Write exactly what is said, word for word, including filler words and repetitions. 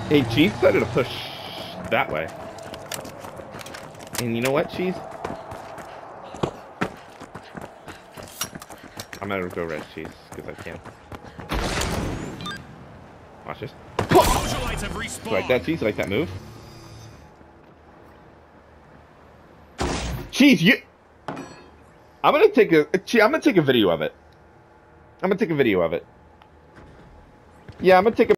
Hey, Cheese decided to push that way. And you know what, Cheese? I'm gonna go red, Cheese, because I can. Watch this. You like that, Cheese? You like that move? Cheese, you... I'm gonna take a... I'm gonna take a video of it. I'm gonna take a video of it. Yeah, I'm gonna take a...